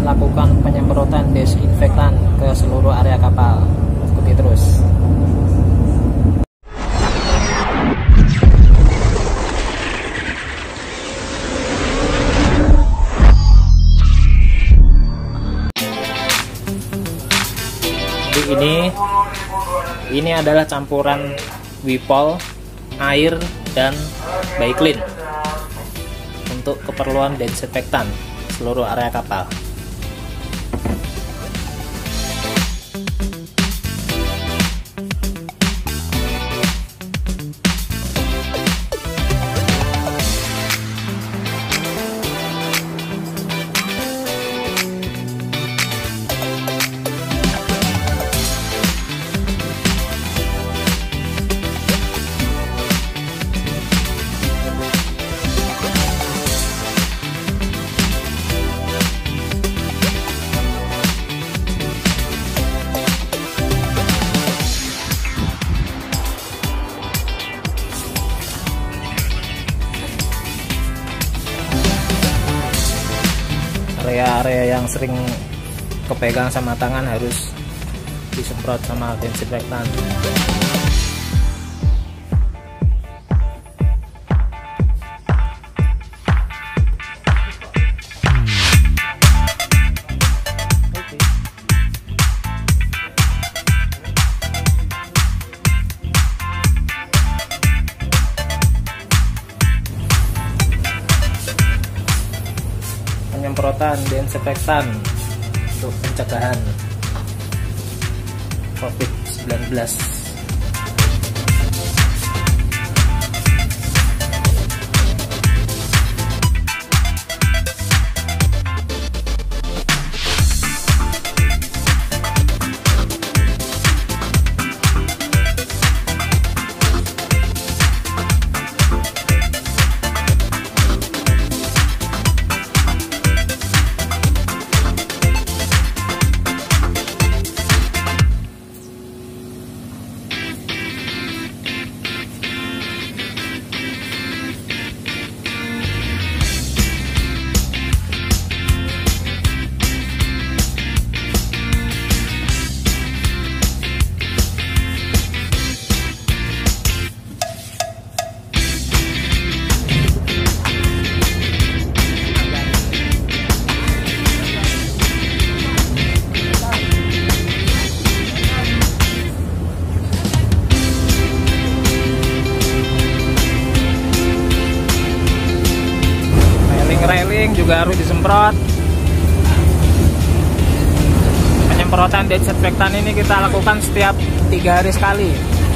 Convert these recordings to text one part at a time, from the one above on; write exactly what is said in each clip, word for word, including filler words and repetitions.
akan lakukan penyemprotan desinfektan ke seluruh area kapal. Ikuti terus. Jadi ini ini adalah campuran Wipol, air, dan Baiklin untuk keperluan desinfektan seluruh area kapal. Area-area yang sering kepegang sama tangan harus disemprot sama desinfektan. Penyemprotan desinfektan untuk pencegahan COVID sembilan belas. Railing juga harus disemprot. Penyemprotan desinfektan ini kita lakukan setiap tiga hari sekali.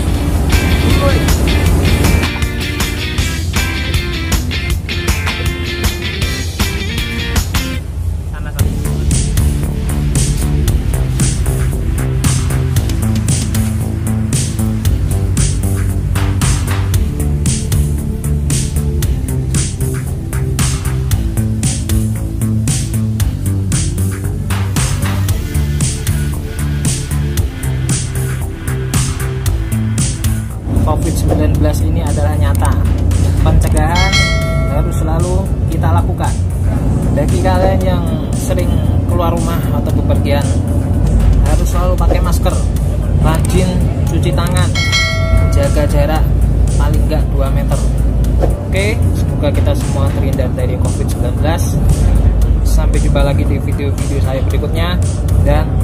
COVID sembilan belas ini adalah nyata. Pencegahan harus selalu kita lakukan. Bagi kalian yang sering keluar rumah atau bepergian, harus selalu pakai masker, rajin cuci tangan, jaga jarak paling enggak dua meter. Oke, semoga kita semua terhindar dari COVID sembilan belas. Sampai jumpa lagi di video-video saya berikutnya, dan